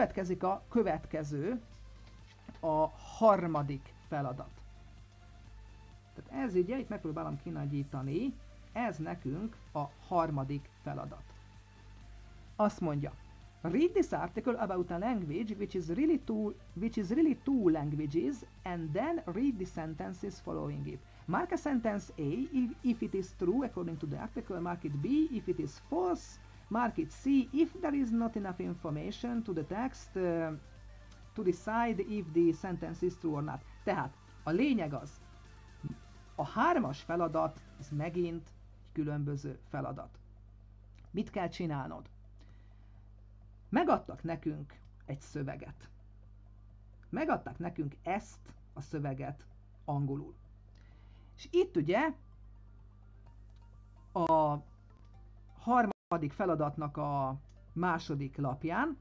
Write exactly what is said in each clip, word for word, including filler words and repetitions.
következik a következő, a harmadik feladat. Tehát ez ugye, itt megpróbálom kinagyítani, ez nekünk a harmadik feladat. Azt mondja, read this article about a language which is really two, which is really two languages, and then read the sentences following it. Mark a sentence A if, if it is true according to the article, mark it B if it is false, mark it C if there is not enough information to the text uh, to decide if the sentence is true or not. Tehát a lényeg az, a hármas feladat, ez megint egy különböző feladat. Mit kell csinálnod? Megadtak nekünk egy szöveget. Megadtak nekünk ezt a szöveget angolul. És itt ugye a harmadik feladatnak a második lapján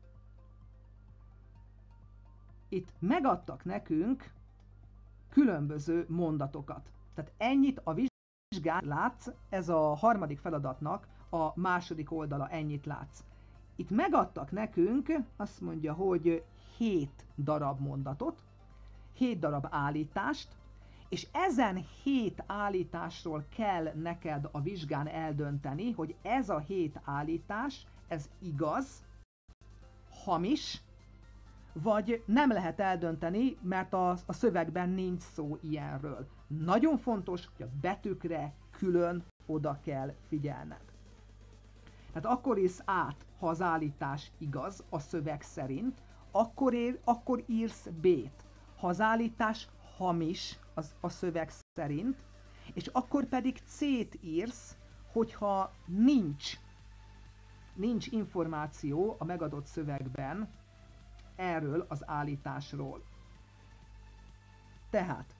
itt megadtak nekünk különböző mondatokat. Tehát ennyit a vizsgán látsz, ez a harmadik feladatnak a második oldala, ennyit látsz. Itt megadtak nekünk, azt mondja, hogy hét darab mondatot, hét darab állítást, és ezen hét állításról kell neked a vizsgán eldönteni, hogy ez a hét állítás, ez igaz, hamis, vagy nem lehet eldönteni, mert a, a szövegben nincs szó ilyenről. Nagyon fontos, hogy a betűkre külön oda kell figyelned. Tehát akkor írsz át, ha az állítás igaz a szöveg szerint, akkor, ér, akkor írsz B-t. Ha az állítás hamis az, a szöveg szerint, és akkor pedig C-t írsz, hogyha nincs, nincs információ a megadott szövegben erről az állításról. Tehát,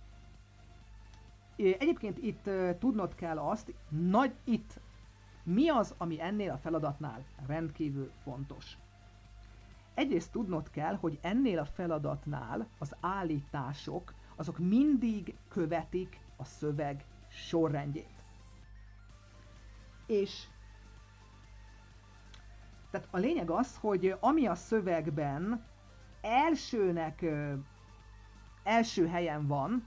egyébként itt tudnod kell azt, nagy itt, mi az, ami ennél a feladatnál rendkívül fontos. Egyrészt tudnod kell, hogy ennél a feladatnál az állítások, azok mindig követik a szöveg sorrendjét. És tehát a lényeg az, hogy ami a szövegben elsőnek, ö, első helyen van,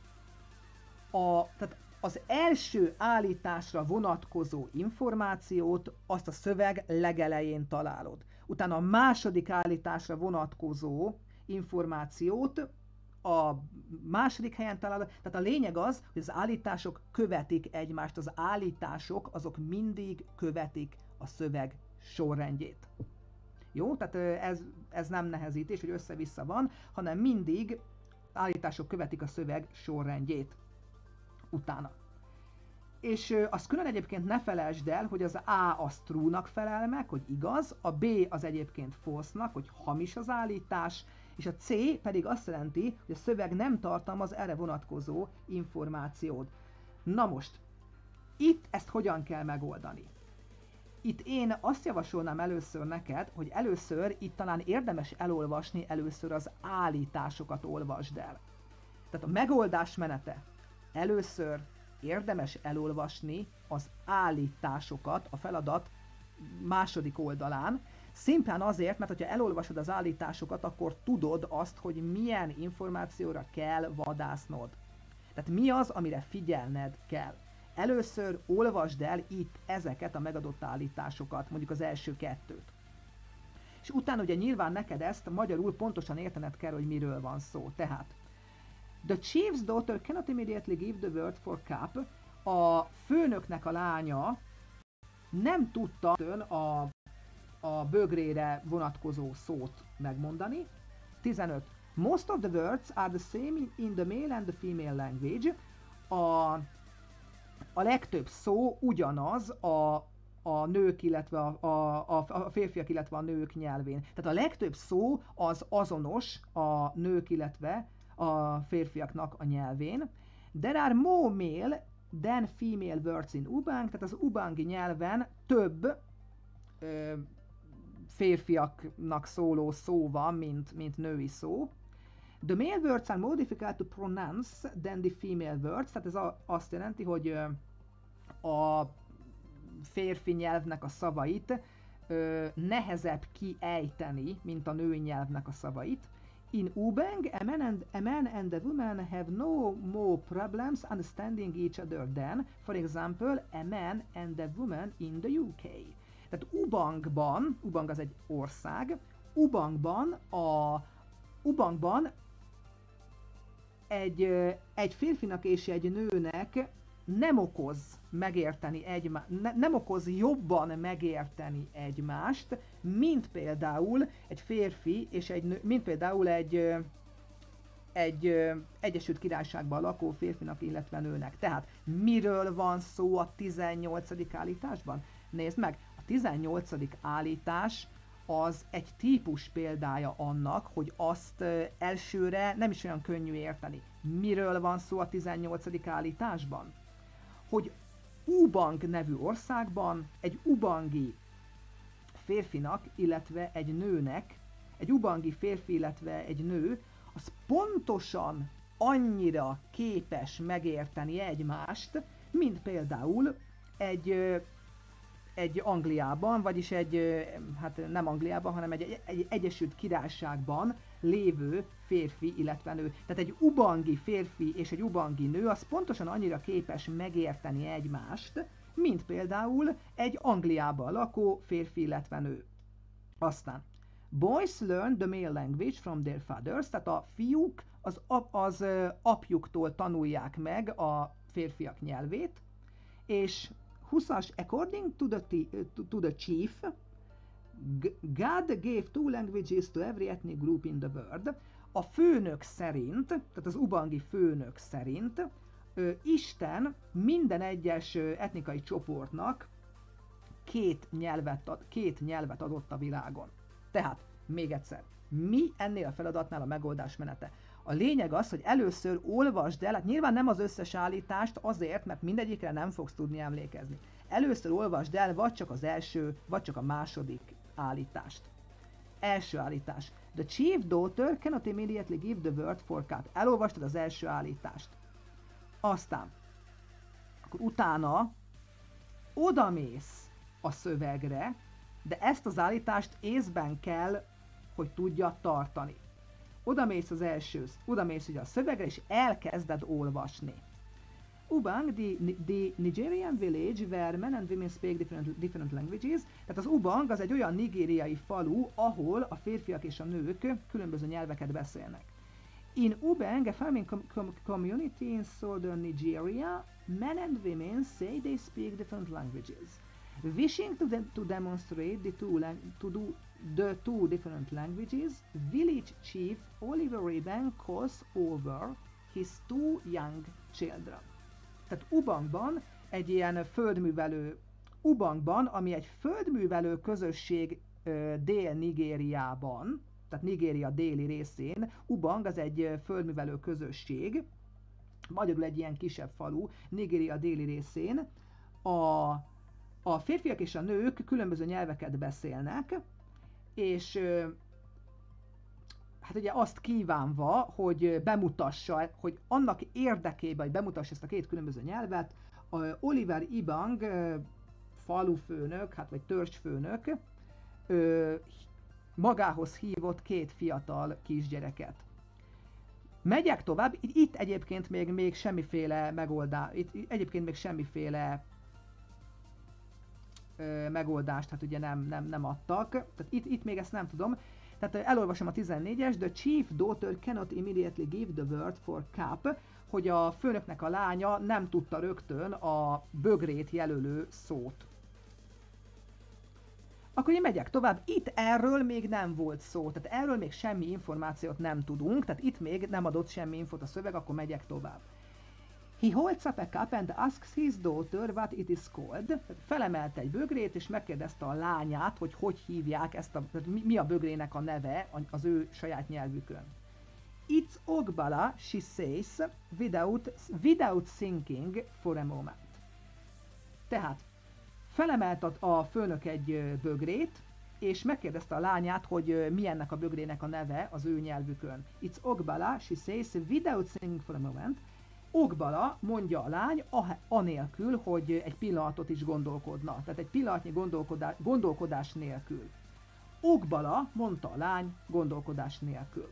a, tehát az első állításra vonatkozó információt azt a szöveg legelején találod. Utána a második állításra vonatkozó információt a második helyen találod. Tehát a lényeg az, hogy az állítások követik egymást. Az állítások azok mindig követik a szöveg sorrendjét. Jó? Tehát ez, ez nem nehezítés, hogy össze-vissza van, hanem mindig állítások követik a szöveg sorrendjét utána. És azt külön egyébként ne felejtsd el, hogy az A az true-nak felel meg, hogy igaz, a B az egyébként false-nak, hogy hamis az állítás, és a C pedig azt jelenti, hogy a szöveg nem tartalmaz erre vonatkozó információt. Na most, itt ezt hogyan kell megoldani? Itt én azt javasolnám először neked, hogy először itt talán érdemes elolvasni, először az állításokat olvasd el. Tehát a megoldás menete. Először érdemes elolvasni az állításokat a feladat második oldalán, szimplán azért, mert ha elolvasod az állításokat, akkor tudod azt, hogy milyen információra kell vadásznod. Tehát mi az, amire figyelned kell. Először olvasd el itt ezeket a megadott állításokat, mondjuk az első kettőt. És utána ugye nyilván neked ezt magyarul pontosan értened kell, hogy miről van szó. Tehát the chief's daughter cannot immediately give the word for cup. A főnöknek a lánya nem tudta a, a bögrére vonatkozó szót megmondani. tizenöt. Most of the words are the same in the male and the female language. A, a legtöbb szó ugyanaz a, a nők, illetve a, a, a férfiak, illetve a nők nyelvén. Tehát a legtöbb szó az azonos a nők, illetve a férfiaknak a nyelvén. There are more male than female words in Ubang, tehát az ubangi nyelven több ö, férfiaknak szóló szó van, mint, mint női szó. The male words are more difficult to pronounce than the female words, tehát ez a, azt jelenti, hogy ö, a férfi nyelvnek a szavait ö, nehezebb kiejteni, mint a női nyelvnek a szavait. In Ubang, a man, and, a man and a woman have no more problems understanding each other than, for example, a man and a woman in the U K. Tehát Ubangban, Ubang az egy ország, Ubangban a Ubangban egy, egy férfinak és egy nőnek nem okoz megérteni egymást, ne, nem okoz jobban megérteni egymást, mint például egy férfi és egy nő, mint például egy, egy Egyesült Királyságban lakó férfinak, illetve nőnek. Tehát miről van szó a tizennyolcadik állításban? Nézd meg, a tizennyolcadik állítás az egy típus példája annak, hogy azt elsőre nem is olyan könnyű érteni. Miről van szó a tizennyolcadik állításban? Hogy Ubang nevű országban egy ubangi férfinak, illetve egy nőnek, egy ubangi férfi, illetve egy nő, az pontosan annyira képes megérteni egymást, mint például egy, egy Angliában, vagyis egy, hát nem Angliában, hanem egy, egy Egyesült Királyságban lévő férfi, illetve nő. Tehát egy ubangi férfi és egy ubangi nő az pontosan annyira képes megérteni egymást, mint például egy Angliában lakó férfi, illetve nő. Aztán boys learn the male language from their fathers, tehát a fiúk az, az apjuktól tanulják meg a férfiak nyelvét, és huszas, according to the, to, to the chief, God gave two languages to every ethnic group in the world. A főnök szerint, tehát az ubangi főnök szerint, ö, Isten minden egyes ö, etnikai csoportnak két nyelvet, ad, két nyelvet adott a világon. Tehát, még egyszer, mi ennél a feladatnál a megoldás menete? A lényeg az, hogy először olvasd el, hát nyilván nem az összes állítást azért, mert mindegyikre nem fogsz tudni emlékezni. Először olvasd el vagy csak az első, vagy csak a második állítást. Első állítás. The chief daughter cannot immediately give the word for cat. Elolvastad az első állítást. Aztán, akkor utána odamész a szövegre, de ezt az állítást észben kell, hogy tudja tartani. Odamész az első, odamész ugye a szövegre, és elkezded olvasni. Ubang, the, the Nigerian village where men and women speak different, different languages. Tehát az Ubang az egy olyan nigériai falu, ahol a férfiak és a nők különböző nyelveket beszélnek. In Ubang, a farming com com community in southern Nigeria, men and women say they speak different languages. Wishing to, de to demonstrate the two, to do the two different languages, village chief Oliver Eben calls over his two young children. Tehát Ubangban egy ilyen földművelő, Ubangban, ami egy földművelő közösség ö, Dél-Nigériában, tehát Nigéria déli részén, Ubang az egy földművelő közösség, magyarul egy ilyen kisebb falu, Nigéria déli részén, a, a férfiak és a nők különböző nyelveket beszélnek, és ö, hát ugye azt kívánva, hogy bemutassa, hogy annak érdekében, hogy bemutassa ezt a két különböző nyelvet, Oliver Ibang, falufőnök, hát vagy törzsfőnök, magához hívott két fiatal kisgyereket. Megyek tovább, itt egyébként még, még semmiféle megoldás, itt egyébként még semmiféle megoldást, hát ugye nem, nem, nem adtak, tehát itt, itt még ezt nem tudom. Tehát elolvasom a tizennégyes, the chief daughter cannot immediately give the word for cup, hogy a főnöknek a lánya nem tudta rögtön a bögrét jelölő szót. Akkor én megyek tovább, itt erről még nem volt szó, tehát erről még semmi információt nem tudunk, tehát itt még nem adott semmi infot a szöveg, akkor megyek tovább. He holds up a cup and asks his daughter what it is called. Felemelte egy bögrét és megkérdezte a lányát, hogy hogy hívják ezt a, mi a bögrének a neve az ő saját nyelvükön. It's Ogbala, she says, without, without thinking for a moment. Tehát felemelt a, a főnök egy bögrét, és megkérdezte a lányát, hogy mi ennek a bögrének a neve az ő nyelvükön. It's Ogbala, she says, without thinking for a moment. Okbala, mondja a lány, anélkül, hogy egy pillanatot is gondolkodna. Tehát egy pillanatnyi gondolkodás, gondolkodás nélkül. Okbala, mondta a lány, gondolkodás nélkül.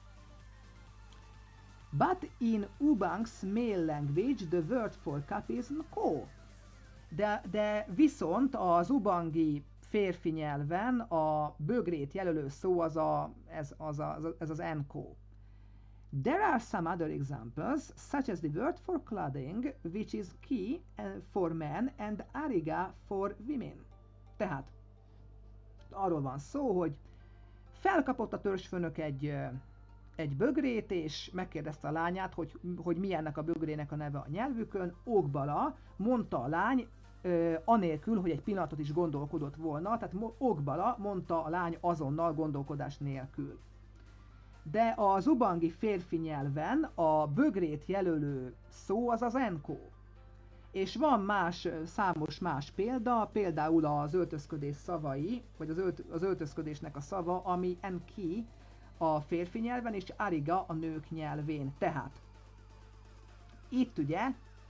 But in Ubang's male language the word for cup is nko. De, de viszont az ubangi férfi nyelven a bögrét jelölő szó az a, ez, az, a, ez az nko. There are some other examples, such as the word for clothing, which is ki for men and ariga for women. Tehát arról van szó, hogy felkapott a törzsfőnök egy, egy bögrét, és megkérdezte a lányát, hogy, hogy mi ennek a bögrének a neve a nyelvükön. Okbala, mondta a lány, anélkül, hogy egy pillanatot is gondolkodott volna, tehát Okbala, mondta a lány azonnal gondolkodás nélkül. De az ubangi férfi nyelven a bögrét jelölő szó az az nko. És van más, számos más példa, például az öltözködés szavai, vagy az, ölt, az öltözködésnek a szava, ami enki a férfi nyelven, és ariga a nők nyelvén. Tehát itt ugye,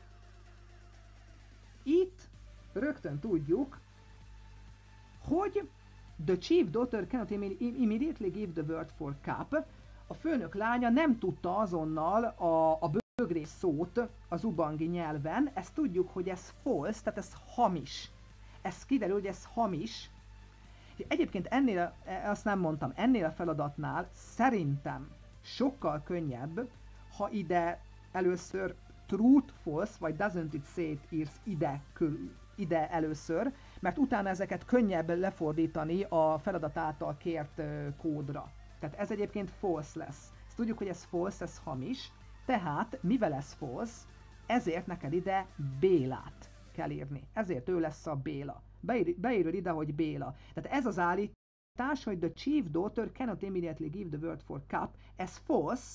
itt rögtön tudjuk, hogy the chief daughter cannot immediately give the word for cup. A főnök lánya nem tudta azonnal a, a bögrés szót az ubangi nyelven, ezt tudjuk, hogy ez false, tehát ez hamis. Ez kiderül, hogy ez hamis. Egyébként ennél, azt nem mondtam, ennél a feladatnál szerintem sokkal könnyebb, ha ide először truth, false, vagy doesn't it say it írsz ide, ide először, mert utána ezeket könnyebb lefordítani a feladat által kért kódra. Tehát ez egyébként false lesz. Ezt tudjuk, hogy ez false, ez hamis, tehát mivel ez false, ezért neked ide Bélát kell írni. Ezért ő lesz a Béla. Beír, beírod ide, hogy Béla. Tehát ez az állítás, hogy the chief daughter cannot immediately give the word for cup, ez false,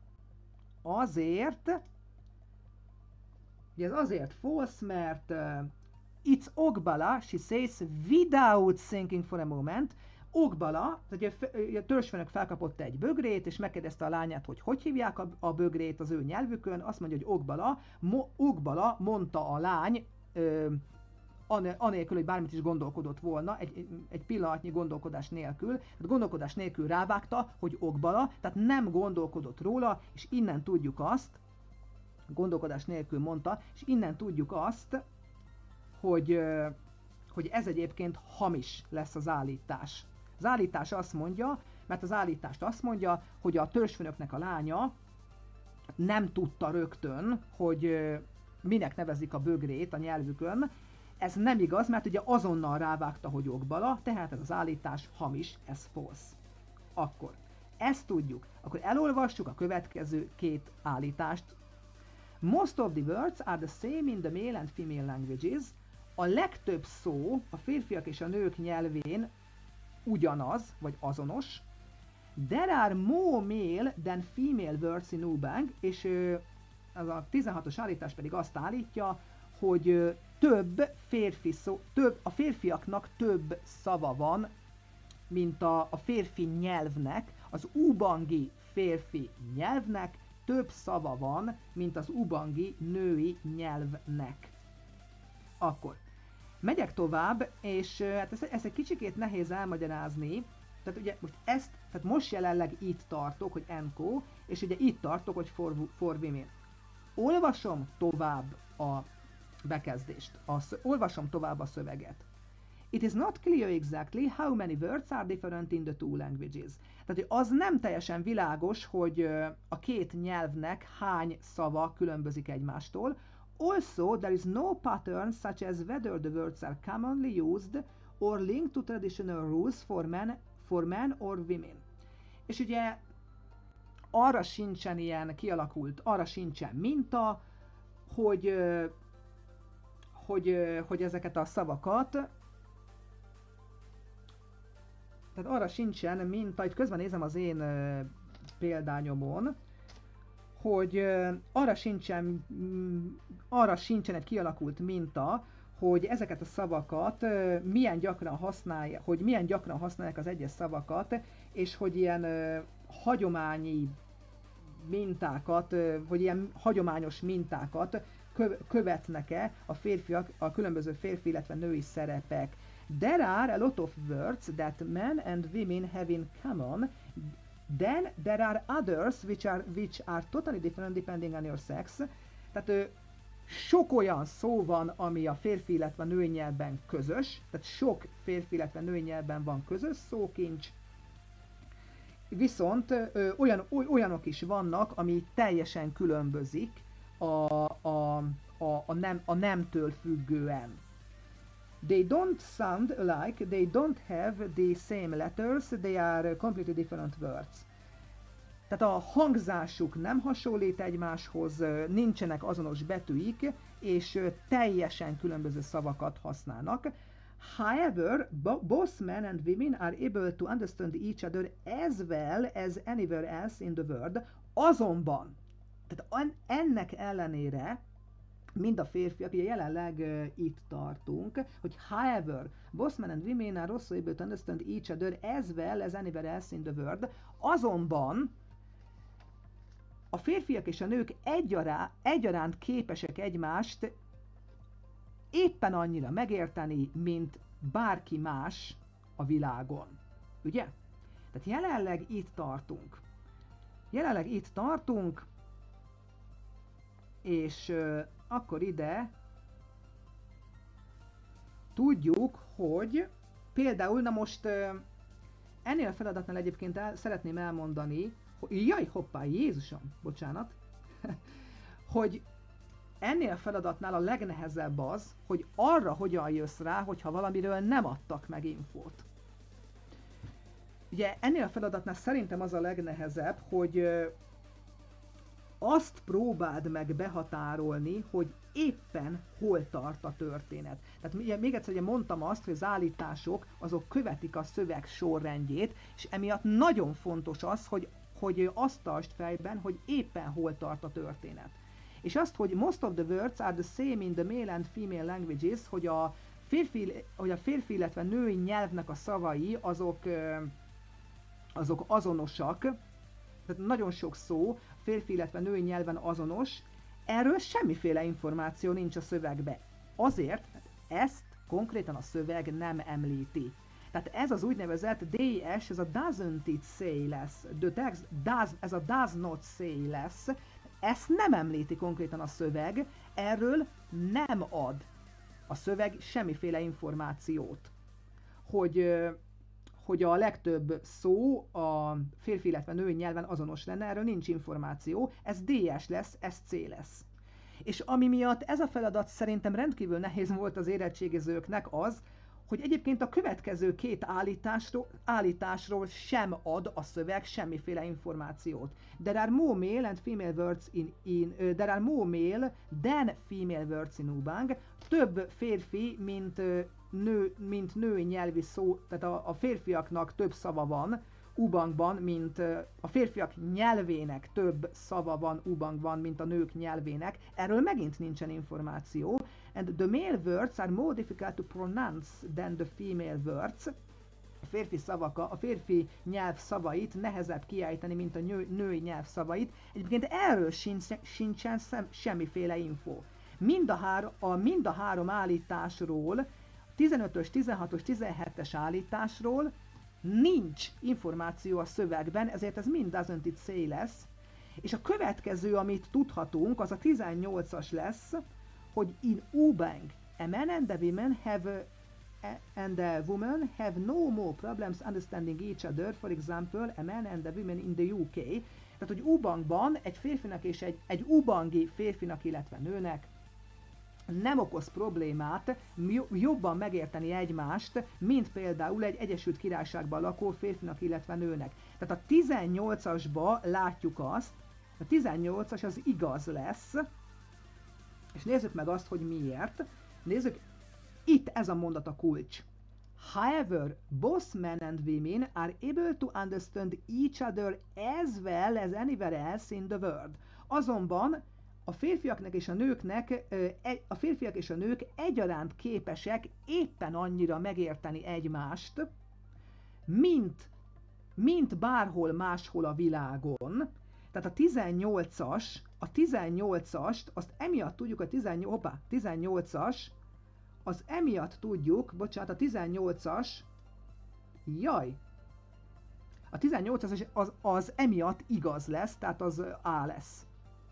azért, ugye ez azért false, mert uh, it's Okbala, she says without thinking for a moment. Okbala, tehát a törzsfőnök felkapott egy bögrét, és megkérdezte a lányát, hogy hogy hívják a, a bögrét az ő nyelvükön, azt mondja, hogy Okbala. Mo, Okbala, mondta a lány, ö, anélkül, hogy bármit is gondolkodott volna, egy, egy pillanatnyi gondolkodás nélkül, tehát gondolkodás nélkül rávágta, hogy Okbala, tehát nem gondolkodott róla, és innen tudjuk azt, gondolkodás nélkül mondta, és innen tudjuk azt, hogy, hogy ez egyébként hamis lesz az állítás. Az állítás azt mondja, mert az állítást azt mondja, hogy a törzsfőnöknek a lánya nem tudta rögtön, hogy minek nevezik a bögrét a nyelvükön. Ez nem igaz, mert ugye azonnal rávágta, hogy Okbala, tehát ez az állítás hamis, ez false. Akkor ezt tudjuk, akkor elolvassuk a következő két állítást. Most of the words are the same in the male and female languages. A legtöbb szó a férfiak és a nők nyelvén ugyanaz, vagy azonos. There are more male than female words in Ubang, és az a tizenhatos állítás pedig azt állítja, hogy több férfi szó, több, a férfiaknak több szava van, mint a, a férfi nyelvnek, az ubangi férfi nyelvnek több szava van, mint az ubangi női nyelvnek. Akkor megyek tovább, és hát ezt, ezt egy kicsikét nehéz elmagyarázni. Tehát ugye most ezt, tehát most jelenleg itt tartok, hogy nko, és ugye itt tartok, hogy for, for women. Olvasom tovább a bekezdést, a, olvasom tovább a szöveget. It is not clear exactly how many words are different in the two languages. Tehát az nem teljesen világos, hogy a két nyelvnek hány szava különbözik egymástól. Also, there is no pattern such as whether the words are commonly used or linked to traditional rules for men, for men or women. És ugye arra sincsen ilyen kialakult, arra sincsen minta, hogy, hogy, hogy ezeket a szavakat, tehát arra sincsen minta, itt közben nézem az én példányomon, hogy arra sincsen, arra sincsen egy kialakult minta, hogy ezeket a szavakat milyen gyakran használják, hogy milyen gyakran használják az egyes szavakat, és hogy ilyen hagyományi mintákat, vagy ilyen hagyományos mintákat követnek-e a férfiak, a különböző férfi, illetve női szerepek. There are a lot of words that men and women have in common, then there are others which are, which are totally different depending on your sex. Tehát sok olyan szó van, ami a férfi, illetve női nyelvben közös, tehát sok férfi, illetve női nyelvben van közös szókincs, viszont ö, olyan, oly, olyanok is vannak, ami teljesen különbözik a, a, a, a, nem, a nemtől függően. They don't sound alike, they don't have the same letters, they are completely different words. Tehát a hangzásuk nem hasonlít egymáshoz, nincsenek azonos betűik, és teljesen különböző szavakat használnak. However, both men and women are able to understand each other as well as anywhere else in the world. Azonban, tehát ennek ellenére, mind a férfiak, ugye jelenleg uh, itt tartunk, hogy however, both men and women are also able to understand each other as well as anywhere else in the world. Azonban, a férfiak és a nők egyará, egyaránt képesek egymást éppen annyira megérteni, mint bárki más a világon. Ugye? Tehát jelenleg itt tartunk. Jelenleg itt tartunk, és uh, akkor ide tudjuk, hogy például, na most uh, ennél a feladatnál egyébként el, szeretném elmondani, hogy, jaj, hoppá, Jézusom, bocsánat, hogy ennél a feladatnál a legnehezebb az, hogy arra hogyan jössz rá, hogyha valamiről nem adtak meg infót. Ugye ennél a feladatnál szerintem az a legnehezebb, hogy uh, azt próbáld meg behatárolni, hogy éppen hol tart a történet. Tehát ugye, még egyszer ugye mondtam azt, hogy az állítások azok követik a szöveg sorrendjét, és emiatt nagyon fontos az, hogy, hogy azt tartsd fejben, hogy éppen hol tart a történet. És azt, hogy most of the words are the same in the male and female languages, hogy a férfi, hogy a férfi illetve női nyelvnek a szavai azok, azok azonosak, tehát nagyon sok szó férfi, illetve női nyelven azonos, erről semmiféle információ nincs a szövegbe. Azért, mert ezt konkrétan a szöveg nem említi. Tehát ez az úgynevezett D S, ez a doesn't it say lesz, the text does, ez a does not say lesz, ezt nem említi konkrétan a szöveg, erről nem ad a szöveg semmiféle információt. Hogy... hogy a legtöbb szó a férfi, illetve női nyelven azonos lenne, erről nincs információ, ez D S lesz, ez C lesz. És ami miatt ez a feladat szerintem rendkívül nehéz volt az érettségizőknek az, hogy egyébként a következő két állításról, állításról sem ad a szöveg semmiféle információt. There are more male and female words in, in uh, there are more male than female words in Ubang. Több férfi, mint uh, nő, mint női nyelvi szó, tehát a, a férfiaknak több szava van Ubangban, mint uh, a férfiak nyelvének több szava van Ubangban, mint a nők nyelvének. Erről megint nincsen információ. And the male words are more difficult to pronounce than the female words. A férfi szavak, a férfi nyelv szavait nehezebb kiejteni, mint a nő, női nyelv szavait. Egyébként erről sincs, sincsen szem, semmiféle info. Mind a, három, a, mind a három állításról, tizenötös, tizenhatos, tizenhetes állításról nincs információ a szövegben, ezért ez mind doesn't it say lesz. És a következő, amit tudhatunk, az a tizennyolcas lesz, hogy in Ubang, a man and a woman have uh, and a woman have no more problems understanding each other, for example, a man and a woman in the U K. Tehát, hogy Ubangban egy férfinak és egy, egy ubangi férfinak, illetve nőnek nem okoz problémát jobban megérteni egymást, mint például egy Egyesült Királyságban lakó férfinak, illetve nőnek. Tehát a tizennyolcasba látjuk azt, a tizennyolcas az igaz lesz, és nézzük meg azt, hogy miért. Nézzük, itt ez a mondat a kulcs. However, both men and women are able to understand each other as well as anywhere else in the world. Azonban a férfiaknak és a nőknek, a férfiak és a nők egyaránt képesek éppen annyira megérteni egymást, mint, mint bárhol máshol a világon. Tehát a tizennyolcas, a tizennyolcast, azt emiatt tudjuk, a tizennyolc, hoppá, tizennyolcas, az emiatt tudjuk, bocsánat, a tizennyolcas, jaj, a tizennyolcas az, az, az emiatt igaz lesz, tehát az A lesz.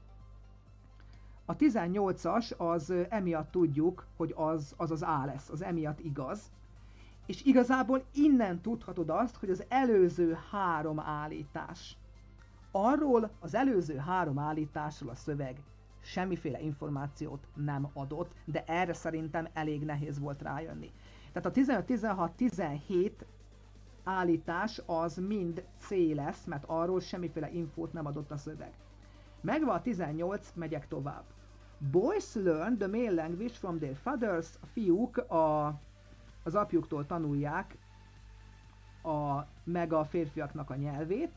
A tizennyolcas az emiatt tudjuk, hogy az az, az A lesz, az emiatt igaz. És igazából innen tudhatod azt, hogy az előző három állítás. Arról az előző három állításról a szöveg semmiféle információt nem adott, de erre szerintem elég nehéz volt rájönni. Tehát a tizenöt, tizenhat, tizenhét állítás az mind C lesz, mert arról semmiféle infót nem adott a szöveg. Megvan a tizennyolc, megyek tovább. Boys learn the male language from their fathers. A fiúk a, az apjuktól tanulják a, meg a férfiaknak a nyelvét.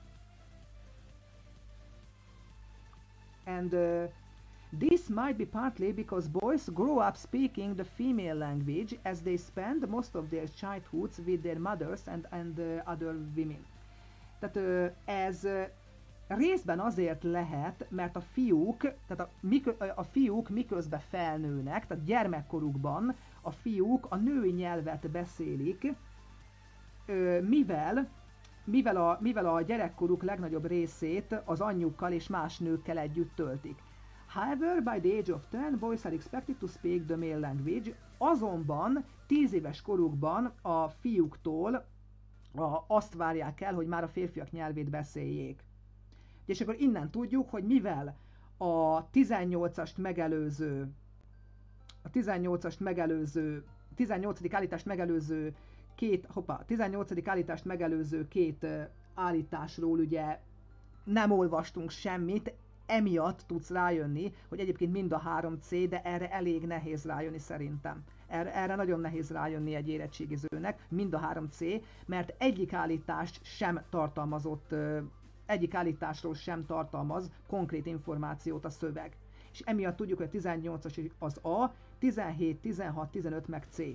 And uh, this might be partly because boys grow up speaking the female language as they spend most of their childhoods with their mothers and, and uh, other women. Tehát uh, ez uh, részben azért lehet, mert a fiúk, tehát a, mikö, a fiúk miközben felnőnek, tehát gyermekkorukban a fiúk a női nyelvet beszélik, uh, mivel Mivel a, mivel a gyerekkoruk legnagyobb részét az anyjukkal és más nőkkel együtt töltik. However, by the age of ten, boys are expected to speak the male language. Azonban tíz éves korukban a fiúktól a, azt várják el, hogy már a férfiak nyelvét beszéljék. És akkor innen tudjuk, hogy mivel a tizennyolcast megelőző, a tizennyolcast megelőző, tizennyolcadik állítást megelőző két, hoppá, tizennyolcadik állítást megelőző két uh, állításról ugye nem olvastunk semmit, emiatt tudsz rájönni, hogy egyébként mind a három C, de erre elég nehéz rájönni szerintem. Erre, erre nagyon nehéz rájönni egy érettségizőnek, mind a három C, mert egyik állítást sem tartalmazott, uh, egyik állításról sem tartalmaz konkrét információt a szöveg. És emiatt tudjuk, hogy a tizennyolcas az A, tizenhét, tizenhat, tizenöt meg C.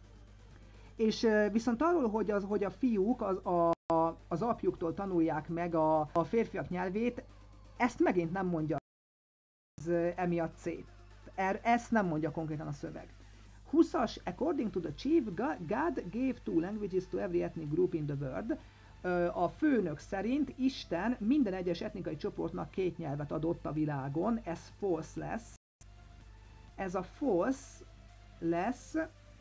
És viszont arról, hogy, az, hogy a fiúk az, a, az apjuktól tanulják meg a, a férfiak nyelvét, ezt megint nem mondja ez emiatt C. Er, ezt nem mondja konkrétan a szöveg. huszas, according to the chief, God gave two languages to every ethnic group in the world. A főnök szerint Isten minden egyes etnikai csoportnak két nyelvet adott a világon, ez false lesz. Ez a false lesz,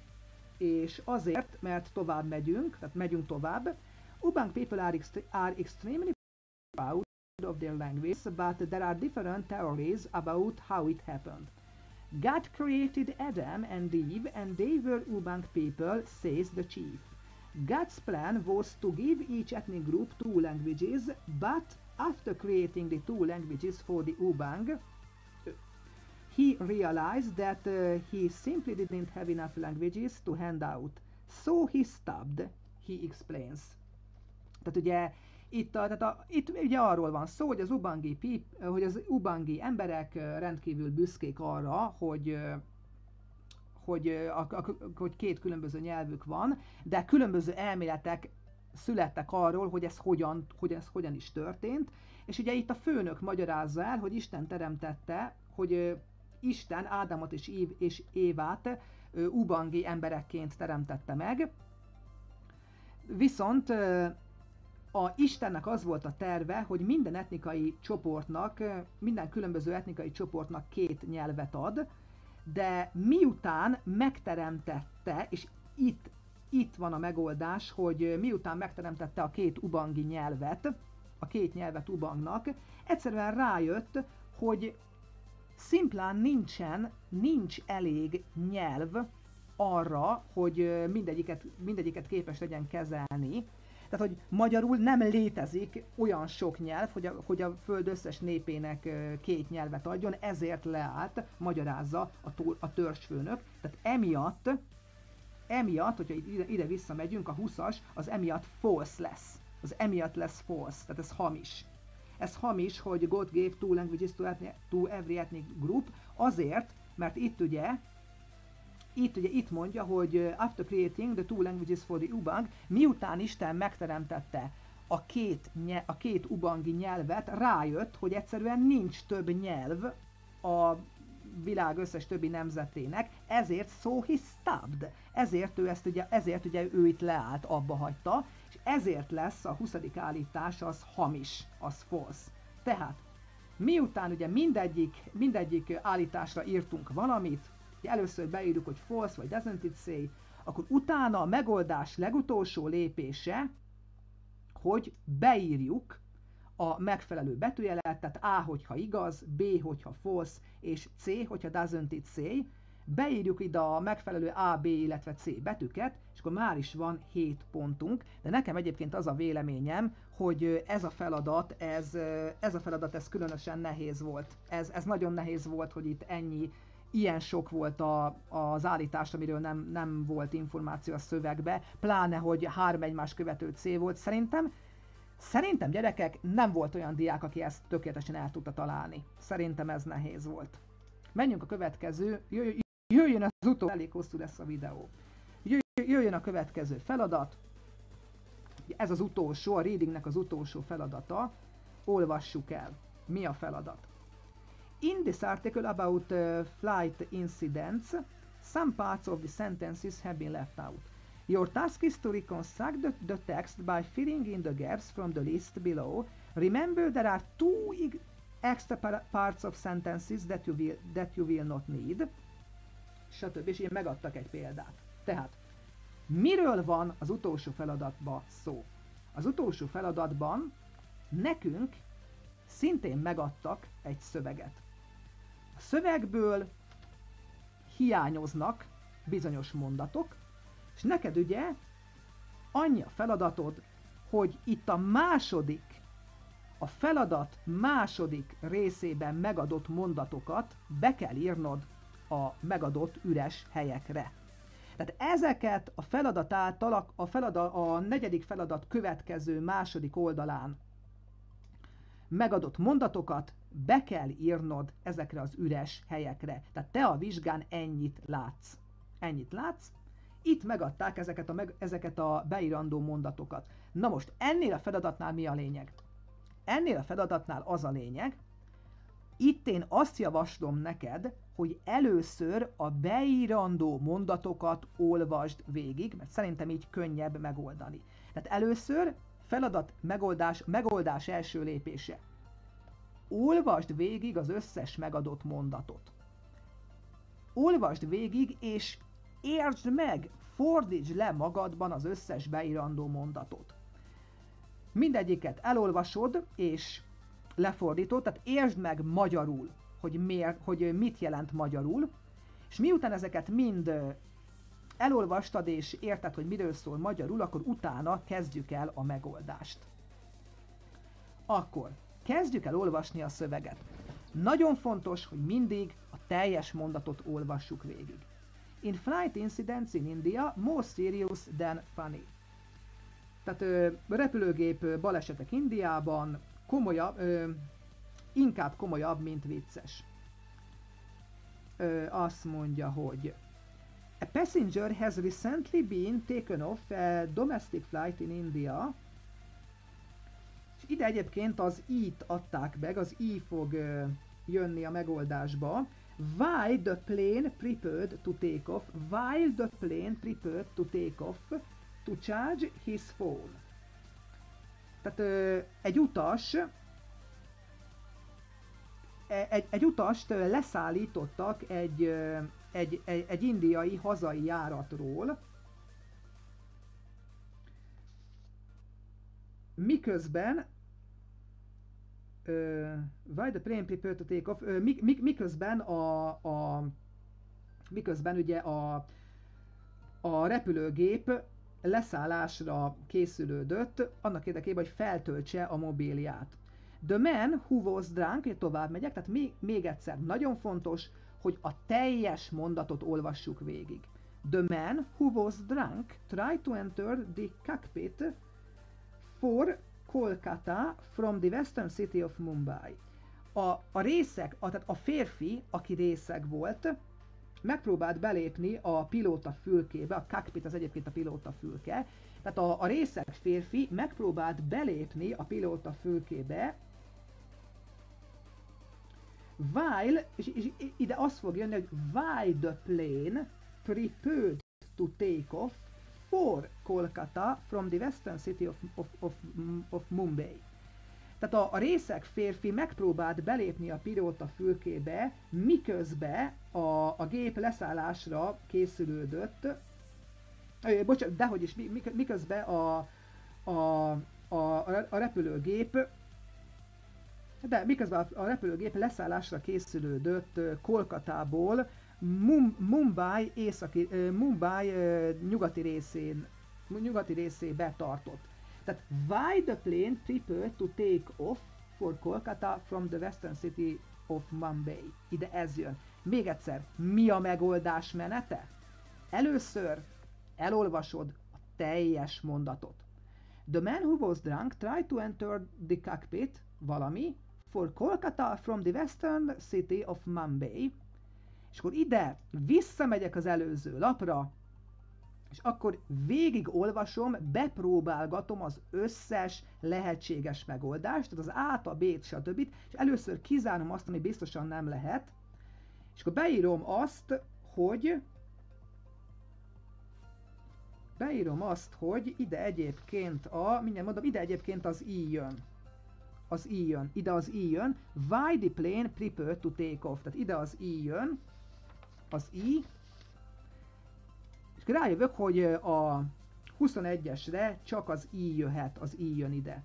és azért, mert tovább megyünk, tehát megyünk tovább. Ubang people are, ext are extremely proud of their language, but there are different theories about how it happened. God created Adam and Eve, and they were Ubang people, says the chief. God's plan was to give each ethnic group two languages, but after creating the two languages for the Ubang, he realized that uh, he simply didn't have enough languages to hand out. So he stopped, he explains. Tehát ugye itt, a, tehát a, itt ugye arról van szó, hogy az ubangi, pip, hogy az ubangi emberek rendkívül büszkék arra, hogy, hogy, a, a, hogy két különböző nyelvük van, de különböző elméletek születtek arról, hogy ez hogyan, hogy ez hogyan is történt. És ugye itt a főnök magyarázza el, hogy Isten teremtette, hogy Isten Ádámot és, Év, és Évát ö, ubangi emberekként teremtette meg, viszont ö, a Istennek az volt a terve, hogy minden etnikai csoportnak, ö, minden különböző etnikai csoportnak két nyelvet ad, de miután megteremtette, és itt, itt van a megoldás, hogy miután megteremtette a két ubangi nyelvet, a két nyelvet ubangnak, egyszerűen rájött, hogy szimplán nincsen, nincs elég nyelv arra, hogy mindegyiket, mindegyiket képes legyen kezelni. Tehát, hogy magyarul nem létezik olyan sok nyelv, hogy a, hogy a föld összes népének két nyelvet adjon, ezért leállt, magyarázza a, a törzsfőnök. Tehát emiatt, emiatt, hogyha ide, ide visszamegyünk, a huszas, az emiatt false lesz. Az emiatt lesz false, tehát ez hamis. Ez hamis, hogy God gave two languages to, ethnic, to every ethnic group, azért, mert itt ugye, itt ugye itt mondja, hogy after creating the two languages for the Ubang, miután Isten megteremtette a két, a két ubangi nyelvet, rájött, hogy egyszerűen nincs több nyelv a világ összes többi nemzetének, ezért so he stopped. Ezért ő ezt ugye, ezért ugye ő itt leállt, abba hagyta, és ezért lesz a huszadik állítás az hamis, az false. Tehát miután ugye mindegyik, mindegyik állításra írtunk valamit, először beírjuk, hogy false vagy doesn't it say, akkor utána a megoldás legutolsó lépése, hogy beírjuk a megfelelő betűjelet, tehát A, hogyha igaz, B, hogyha false, és C, hogyha doesn't it say. Beírjuk ide a megfelelő A, B, illetve C betűket, és akkor már is van hét pontunk, de nekem egyébként az a véleményem, hogy ez a feladat, ez, ez a feladat, ez különösen nehéz volt. Ez, ez nagyon nehéz volt, hogy itt ennyi, ilyen sok volt a, az állítás, amiről nem, nem volt információ a szövegbe, pláne, hogy három egymás követő C volt. Szerintem, szerintem gyerekek, nem volt olyan diák, aki ezt tökéletesen el tudta találni. Szerintem ez nehéz volt. Menjünk a következő, jöjjön az utolsó, elég hosszú lesz a videó. Jöjjön a következő feladat. Ez az utolsó, a readingnek az utolsó feladata. Olvassuk el. Mi a feladat? In this article about uh, flight incidents, some parts of the sentences have been left out. Your task is to reconstruct the, the text by filling in the gaps from the list below. Remember, there are two extra parts of sentences that you will, that you will not need. Stb. És én megadtak egy példát. Tehát, miről van az utolsó feladatban szó? Az utolsó feladatban nekünk szintén megadtak egy szöveget. A szövegből hiányoznak bizonyos mondatok, és neked ugye annyi a feladatod, hogy itt a második, a feladat második részében megadott mondatokat be kell írnod a megadott üres helyekre. Tehát ezeket a feladat által, a, feladat, a negyedik feladat következő második oldalán megadott mondatokat be kell írnod ezekre az üres helyekre. Tehát te a vizsgán ennyit látsz. Ennyit látsz. Itt megadták ezeket a, meg, ezeket a beírandó mondatokat. Na most ennél a feladatnál mi a lényeg? Ennél a feladatnál az a lényeg, itt én azt javaslom neked, hogy először a beírandó mondatokat olvasd végig, mert szerintem így könnyebb megoldani. Tehát először feladat megoldás, megoldás első lépése. Olvasd végig az összes megadott mondatot. Olvasd végig és értsd meg, fordítsd le magadban az összes beírandó mondatot. Mindegyiket elolvasod és lefordítod, tehát értsd meg magyarul, hogy, miért, hogy mit jelent magyarul, és miután ezeket mind elolvastad és érted, hogy miről szól magyarul, akkor utána kezdjük el a megoldást. Akkor kezdjük el olvasni a szöveget. Nagyon fontos, hogy mindig a teljes mondatot olvassuk végig. In flight incidents in India, more serious than funny. Tehát ö, repülőgép balesetek Indiában komolyabb, ö, inkább komolyabb, mint vicces. Ö, azt mondja, hogy a passenger has recently been taken off a domestic flight in India. És ide egyébként az i-t adták meg, az i fog ö, jönni a megoldásba. While the plane prepared to take off, while the plane prepared to take off to charge his phone. Tehát ö, egy utas egy, egy utast leszállítottak egy, egy, egy, egy indiai hazai járatról, miközben uh, why the plane prepared to take off, uh, mik, mik, miközben a, a miközben ugye a, a repülőgép leszállásra készülődött, annak érdekében, hogy feltöltse a mobilját. The man who was drunk, tovább megyek, tehát még, még egyszer, nagyon fontos, hogy a teljes mondatot olvassuk végig. The man who was drunk tried to enter the cockpit for Kolkata from the western city of Mumbai. A, a részeg, a, tehát a férfi, aki részeg volt, megpróbált belépni a pilóta fülkébe, a cockpit az egyébként a pilóta fülke, Tehát a, a részeg férfi megpróbált belépni a pilóta fülkébe, while, és, és ide azt fog jönni, hogy while the plane prepared to take off for Kolkata from the western city of, of, of, of Mumbai. Tehát a, a részeg férfi megpróbált belépni a pilóta fülkébe, miközben a, a gép leszállásra készülődött, ö, bocsánat, dehogy is, miközben a, a, a, a repülőgép de miközben a repülőgép leszállásra készülődött Kolkatából Mum, Mumbai északi, Mumbai nyugati részén, nyugati részébe tartott. Tehát why the plane prepared to take off for Kolkata from the western city of Mumbai. Ide ez jön. Még egyszer, mi a megoldás menete? Először elolvasod a teljes mondatot. The man who was drunk tried to enter the cockpit, valami, for Kolkata from the western city of Mumbai. És akkor ide visszamegyek az előző lapra, és akkor végig olvasom, bepróbálgatom az összes lehetséges megoldást, tehát az A-t, a B-t, stb. És először kizárom azt, ami biztosan nem lehet, és akkor beírom azt, hogy beírom azt, hogy ide egyébként a, mindjárt mondom, ide egyébként az I jön. Az I jön, ide az I jön, why the plane prepared to take off, tehát ide az I jön, az I, és rájövök, hogy a huszonegyesre csak az I jöhet, az I jön ide.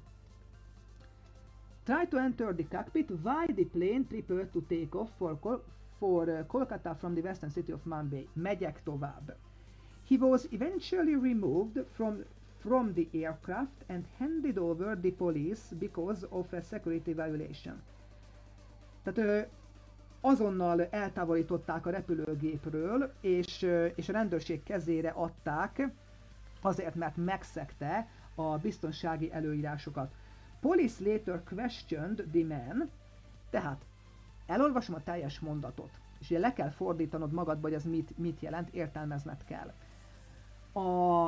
Try to enter the cockpit while the plane prepared to take off for, Kol for Kolkata from the western city of Mumbai. Megyek tovább. He was eventually removed from from the aircraft and handed over the police because of a security violation. Tehát ö, azonnal eltávolították a repülőgépről, és, ö, és a rendőrség kezére adták, azért, mert megszegte a biztonsági előírásokat. Police later questioned the man, tehát elolvasom a teljes mondatot, és ugye le kell fordítanod magadba, hogy ez mit, mit jelent, értelmezned kell. A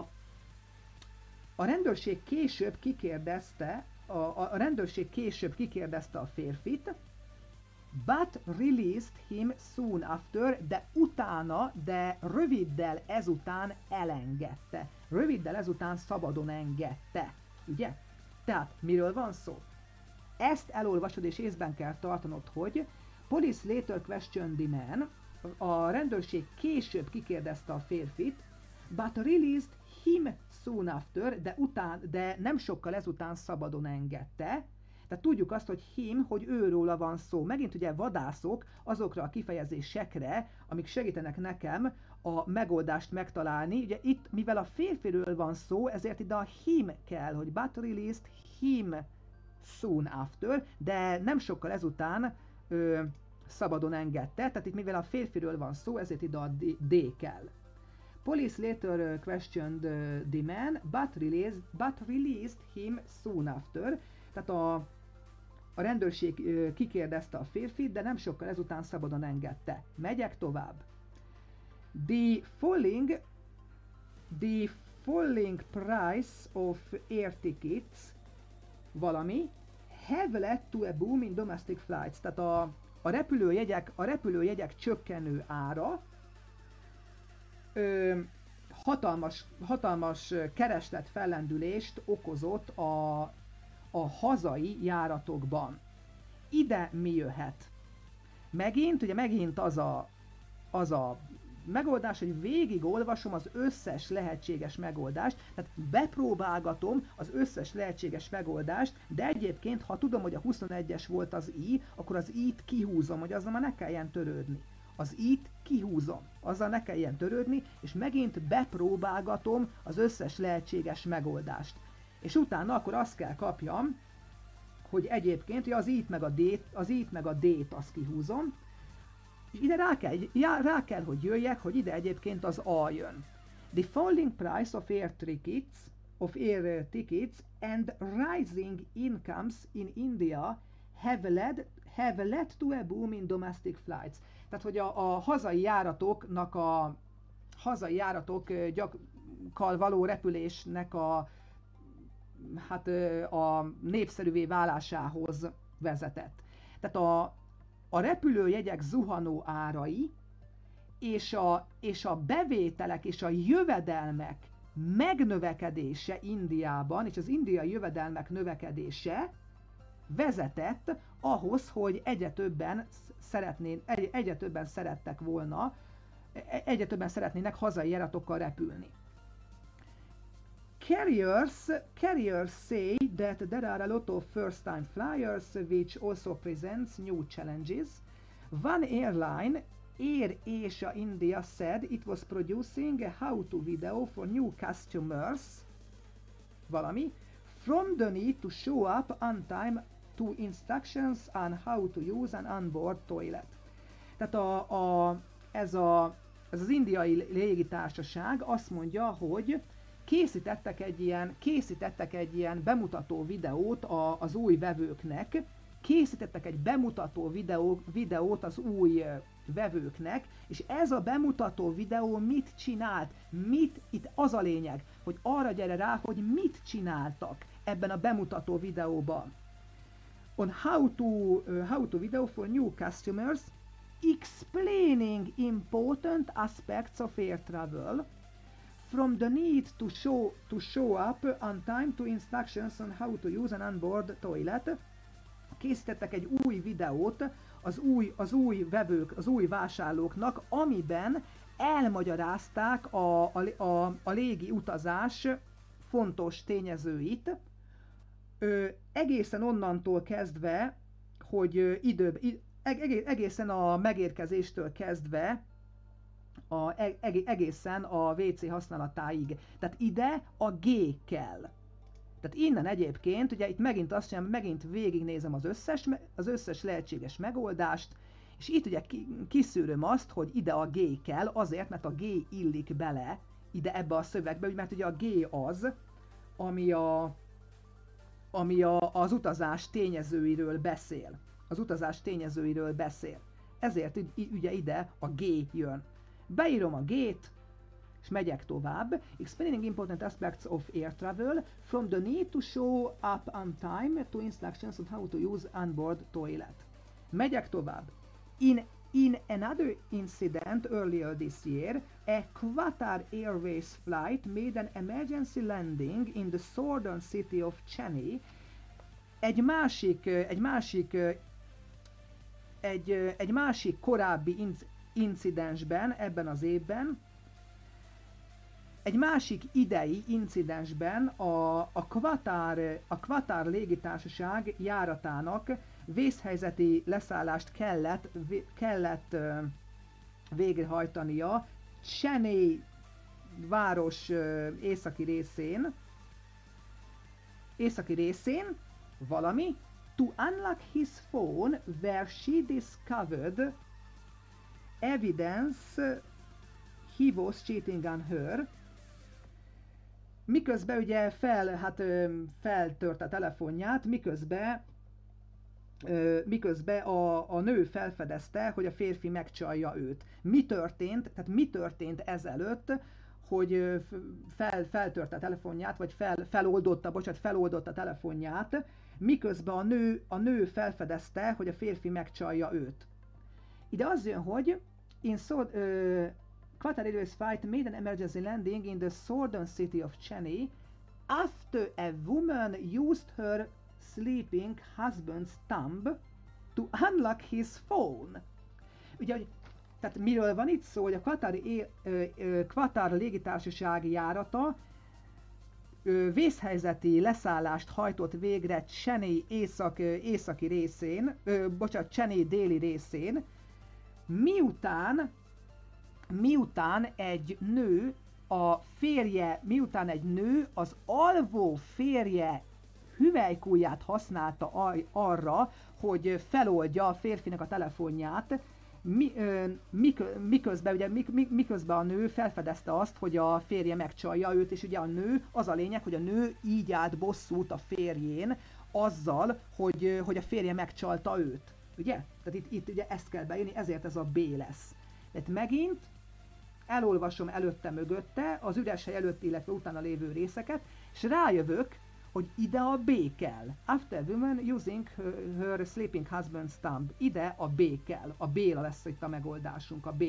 A rendőrség később kikérdezte, a, a, a rendőrség később kikérdezte a férfit, but released him soon after, de utána, de röviddel ezután elengedte. Röviddel ezután szabadon engedte, ugye? Tehát miről van szó? Ezt elolvasod és észben kell tartanod, hogy police later questioned the man, a rendőrség később kikérdezte a férfit, but released him soon after, de, után, de nem sokkal ezután szabadon engedte. Tehát tudjuk azt, hogy him, hogy őróla van szó. Megint ugye vadászok azokra a kifejezésekre, amik segítenek nekem a megoldást megtalálni. Ugye itt, mivel a férfiről van szó, ezért ide a him kell, hogy but released him soon after, de nem sokkal ezután ö, szabadon engedte. Tehát itt mivel a férfiről van szó, ezért ide a D, D kell. Police later questioned the man, but released, but released him soon after. Tehát a, a rendőrség kikérdezte a férfit, de nem sokkal ezután szabadon engedte. Megyek tovább. The falling, the falling price of air tickets, valami, have led to a boom in domestic flights. Tehát a, a, repülőjegyek, a repülőjegyek csökkenő ára, Ö, hatalmas, hatalmas kereslet fellendülést okozott a, a hazai járatokban. Ide mi jöhet? Megint, ugye megint az a, az a megoldás, hogy végig olvasom az összes lehetséges megoldást, tehát bepróbálgatom az összes lehetséges megoldást, de egyébként, ha tudom, hogy a huszonegyes volt az I, akkor az I-t kihúzom, hogy azzal már ne kelljen törődni. Az I-t kihúzom, azzal ne kelljen törődni, és megint bepróbálgatom az összes lehetséges megoldást. És utána akkor azt kell kapjam, hogy egyébként hogy az I-t meg a D-t, az I-t meg a D-t azt kihúzom, és ide rá kell, rá kell, hogy jöjjek, hogy ide egyébként az A jön. The falling price of air tickets, of air tickets and rising incomes in India have led, have led to a boom in domestic flights. Tehát, hogy a, a hazai járatoknak a hazai járatok gyak, kal való repülésnek a, hát, a népszerűvé válásához vezetett. Tehát a, a repülőjegyek zuhanó árai és a, és a bevételek és a jövedelmek megnövekedése Indiában, és az indiai jövedelmek növekedése vezetett ahhoz, hogy egyre többen, szeretnén, egy, egyre többen szerettek volna, egyre többen szeretnének hazai járatokkal repülni. Carriers, carriers say that there are a lot of first-time flyers which also presents new challenges. One airline, Air Asia India, said it was producing a how-to video for new customers, valami, from the need to show up on time to instructions on how to use an onboard toilet. Tehát a, a, ez, a, ez az indiai légitársaság azt mondja, hogy készítettek egy ilyen, készítettek egy ilyen bemutató videót a, az új vevőknek, készítettek egy bemutató videó, videót az új vevőknek, és ez a bemutató videó mit csinált? Mit? Itt az a lényeg, hogy arra gyere rá, hogy mit csináltak ebben a bemutató videóban. On how to, uh, how to video for new customers, explaining important aspects of air travel, from the need to show, to show up on time to instructions on how to use an onboard toilet. Készítettek egy új videót az új, az új vevők, az új vásárlóknak, amiben elmagyarázták a, a, a, a légi utazás fontos tényezőit, ö, egészen onnantól kezdve, hogy ö, idő, id, egészen a megérkezéstől kezdve a, egészen a vé cé használatáig. Tehát ide a G kell. Tehát innen egyébként, ugye itt megint azt sem, megint végignézem az összes, az összes lehetséges megoldást, és itt ugye kiszűröm azt, hogy ide a G kell, azért, mert a G illik bele ide ebbe a szövegbe, mert ugye a G az, ami, a, ami a, az utazás tényezőiről beszél. Az utazás tényezőiről beszél. Ezért ugye ide a G jön. Beírom a G-t, és megyek tovább. Explaining important aspects of air travel, from the need to show up on time to instructions on how to use onboard toilet. Megyek tovább. In, in another incident earlier this year, a Qatar Airways flight made an emergency landing in the southern city of Chennai. Egy másik, egy másik, egy, egy másik korábbi incidensben ebben az évben, egy másik idei incidensben a, a, Qatar, a Qatar légitársaság járatának vészhelyzeti leszállást kellett, kellett uh, végrehajtania Chennai város uh, északi részén, északi részén, valami, to unlock his phone where she discovered evidence he was cheating on her. Miközben ugye fel, hát, feltört a telefonját, miközben, miközben a, a nő felfedezte, hogy a férfi megcsalja őt. Mi történt, tehát mi történt ezelőtt, hogy fel, feltört a telefonját, vagy fel, feloldotta, bocsánat, feloldotta a telefonját, miközben a nő, a nő felfedezte, hogy a férfi megcsalja őt. Ide az jön, hogy in so, uh, Qatar Airways flight made an emergency landing in the southern city of Chennai after a woman used her sleeping husband's thumb to unlock his phone. Ugye, tehát miről van itt szó, hogy a Qatari, Qatar légitársaság járata ö, vészhelyzeti leszállást hajtott végre Chennai észak, északi részén, ö, bocsánat, Chennai déli részén, miután miután egy nő, a férje, miután egy nő az alvó férje hüvelykújját használta arra, hogy feloldja a férfinek a telefonját, mi, ö, miközben, ugye, miközben a nő felfedezte azt, hogy a férje megcsalja őt, és ugye a nő, az a lényeg, hogy a nő így állt bosszút a férjén, azzal, hogy, hogy a férje megcsalta őt. Ugye? Tehát itt, itt ugye ezt kell beírni, ezért ez a B lesz. Tehát megint elolvasom előtte mögötte az üres hely előtt, illetve utána lévő részeket, és rájövök, hogy ide a B kell. After woman using her, her sleeping husband's thumb. Ide a B kell. A B-la lesz itt a megoldásunk, a B.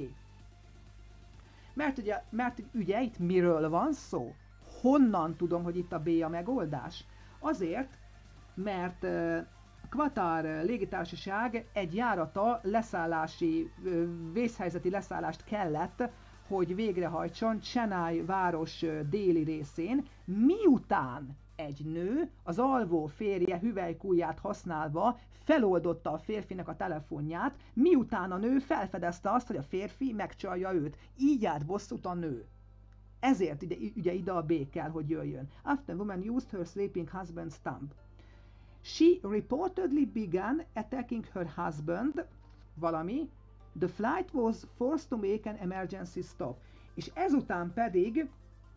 Mert ugye, mert ugye itt miről van szó? Honnan tudom, hogy itt a B a megoldás? Azért, mert uh, Qatar légitársaság egy járata leszállási, uh, vészhelyzeti leszállást kellett, hogy végrehajtson Chennai város uh, déli részén, miután egy nő az alvó férje hüvelykújját használva feloldotta a férfinek a telefonját, miután a nő felfedezte azt, hogy a férfi megcsalja őt. Így állt bosszút a nő. Ezért ide, ugye ide a B kell, hogy jöjjön. After woman used her sleeping husband's thumb. She reportedly began attacking her husband, valami. The flight was forced to make an emergency stop. És ezután pedig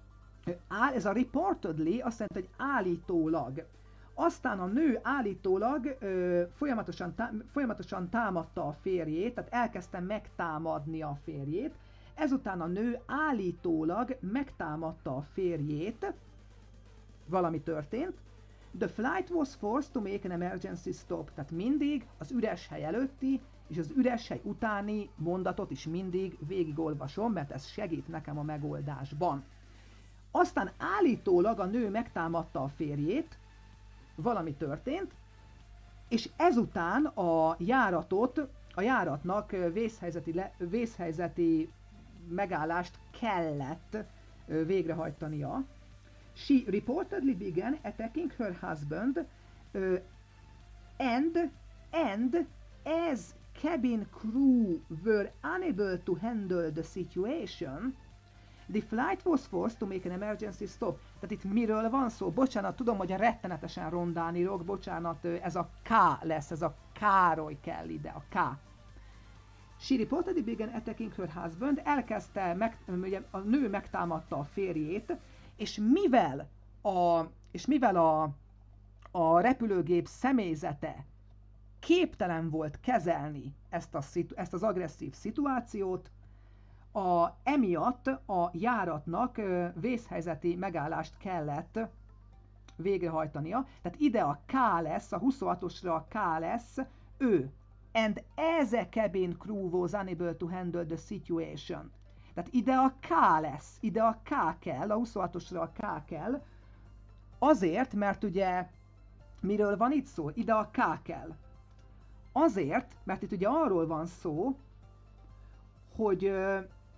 áll, ez a reportedly azt jelenti, hogy állítólag. Aztán a nő állítólag ö, folyamatosan, tá, folyamatosan támadta a férjét, tehát elkezdte megtámadni a férjét. Ezután a nő állítólag megtámadta a férjét, valami történt. The flight was forced to make an emergency stop. Tehát mindig az üres hely előtti és az üres hely utáni mondatot is mindig végigolvasom, mert ez segít nekem a megoldásban. Aztán állítólag a nő megtámadta a férjét, valami történt, és ezután a járatot, a járatnak vészhelyzeti, le, vészhelyzeti megállást kellett végrehajtania. She reportedly began attacking her husband, uh, and, and as cabin crew were unable to handle the situation, the flight was forced to make an emergency stop. Tehát itt miről van szó? Bocsánat, tudom, hogy rettenetesen rondán írok, bocsánat, ez a K lesz, ez a Károly kell ide, a K. She reportedly began attacking her husband, elkezdte, meg, ugye a nő megtámadta a férjét, és mivel a, és mivel a, a repülőgép személyzete képtelen volt kezelni ezt, a szitu, ezt az agresszív szituációt, a, emiatt a járatnak ö, vészhelyzeti megállást kellett végrehajtania. Tehát ide a K lesz, a huszonhatosra a K lesz, ő. And as a cabin crew was unable to handle the situation. Tehát ide a K lesz, ide a K kell, a huszonhatosra a K kell, azért, mert ugye miről van itt szó? Ide a K kell. Azért, mert itt ugye arról van szó, hogy ö,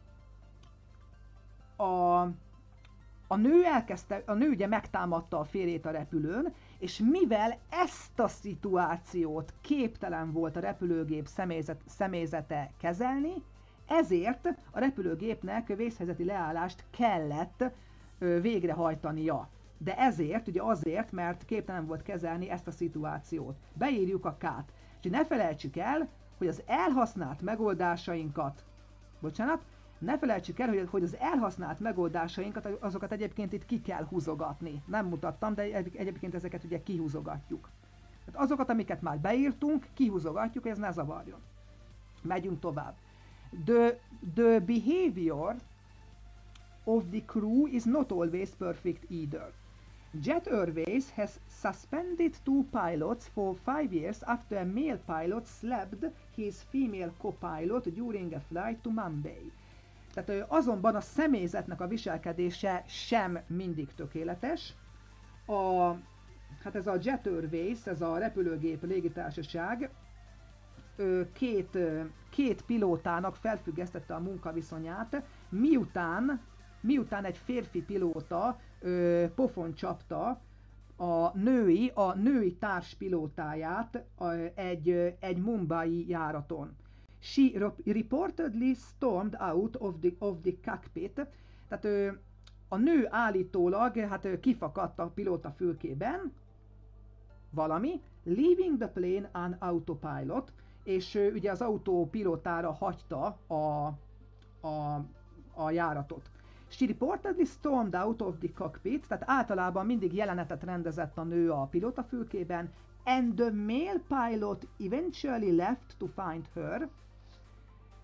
a, a nő elkezdte, a nő ugye megtámadta a férjét a repülőn, és mivel ezt a szituációt képtelen volt a repülőgép személyzet, személyzete kezelni, ezért a repülőgépnek vészhelyzeti leállást kellett ö, végrehajtania. De ezért, ugye azért, mert képtelen volt kezelni ezt a szituációt. Beírjuk a K-t. És ne felejtsük el, hogy az elhasznált megoldásainkat, bocsánat, ne felejtsük el, hogy, hogy az elhasznált megoldásainkat, azokat egyébként itt ki kell húzogatni. Nem mutattam, de egyébként ezeket ugye kihúzogatjuk. Tehát azokat, amiket már beírtunk, kihúzogatjuk, ez ne zavarjon. Megyünk tovább. The, the behavior of the crew is not always perfect either. Jet Airways has suspended two pilots for five years after a male pilot slapped his female co-pilot during a flight to Mumbai. Tehát azonban a személyzetnek a viselkedése sem mindig tökéletes. A, hát ez a Jet Airways, ez a repülőgép légitársaság két, két pilótának felfüggesztette a munkaviszonyát, miután, miután egy férfi pilóta ö, pofon csapta a női, a női társpilótáját a, egy, egy mumbai járaton. She reportedly stormed out of the, of the cockpit. Tehát ö, a nő állítólag hát, ö, kifakadt a pilóta fülkében, valami, leaving the plane on autopilot, és ö, ugye az autó pilótára hagyta a, a, a járatot. She reportedly stormed out of the cockpit, tehát általában mindig jelenetet rendezett a nő a pilótafülkében, and the male pilot eventually left to find her.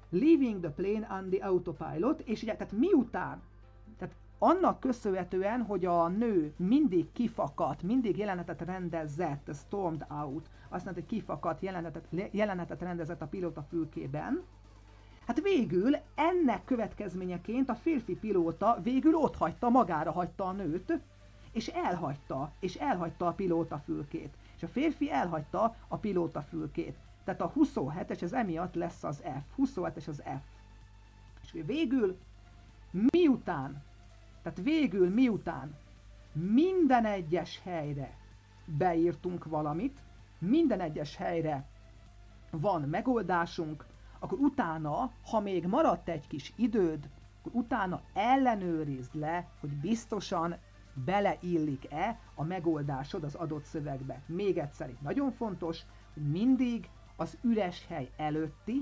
leaving the plane on the autopilot, és ugye, tehát miután, tehát annak köszönhetően, hogy a nő mindig kifakadt, mindig jelenetet rendezett, stormed out, azt mondta, hogy kifakadt jelenetet, jelenetet rendezett a pilóta fülkében, hát végül ennek következményeként a férfi pilóta végül otthagyta, magára hagyta a nőt, és elhagyta, és elhagyta a pilóta fülkét. És a férfi elhagyta a pilóta fülkét. Tehát a huszonhetes, ez emiatt lesz az F. huszonhetes az F. És végül, miután, tehát végül miután minden egyes helyre beírtunk valamit, minden egyes helyre van megoldásunk, akkor utána, ha még maradt egy kis időd, akkor utána ellenőrizd le, hogy biztosan beleillik-e a megoldásod az adott szövegbe. Még egyszer, itt nagyon fontos, hogy mindig az üres hely előtti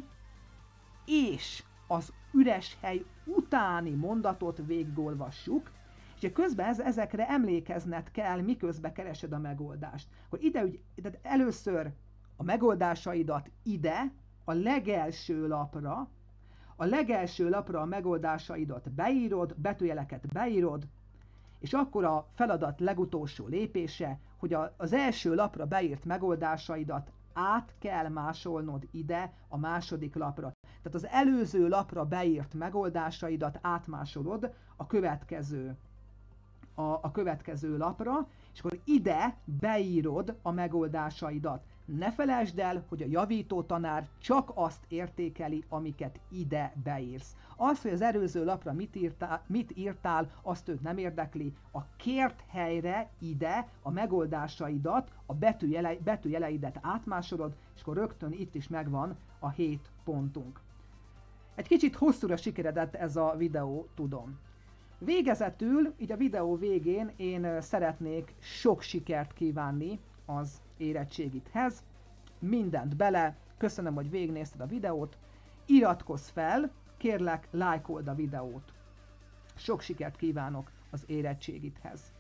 és az üres hely utáni mondatot végigolvassuk, és közben ezekre emlékezned kell, miközben keresed a megoldást. Akkor ide, tehát először a megoldásaidat ide, a legelső lapra, a legelső lapra a megoldásaidat beírod, betűjeleket beírod, és akkor a feladat legutolsó lépése, hogy a, az első lapra beírt megoldásaidat át kell másolnod ide a második lapra. Tehát az előző lapra beírt megoldásaidat átmásolod a következő, a, a következő lapra, és akkor ide beírod a megoldásaidat. Ne felejtsd el, hogy a javító tanár csak azt értékeli, amiket ide beírsz. Az, hogy az előző lapra mit írtál, mit írtál, azt őt nem érdekli. A kért helyre ide a megoldásaidat, a betűjele, betűjeleidet átmásolod, és akkor rögtön itt is megvan a hét pontunk. Egy kicsit hosszúra sikeredett ez a videó, tudom. Végezetül, így a videó végén én szeretnék sok sikert kívánni az érettségidhez. Mindent bele, köszönöm, hogy végignézted a videót, iratkozz fel, kérlek, lájkold a videót. Sok sikert kívánok az érettségidhez.